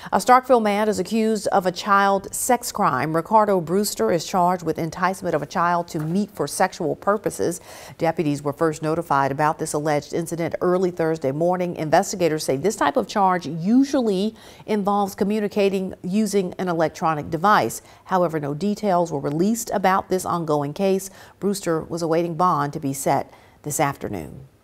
A Starkville man is accused of a child sex crime. Recardo Brewster is charged with enticement of a child to meet for sexual purposes. Deputies were first notified about this alleged incident early Thursday morning. Investigators say this type of charge usually involves communicating using an electronic device. However, no details were released about this ongoing case. Brewster was awaiting bond to be set this afternoon.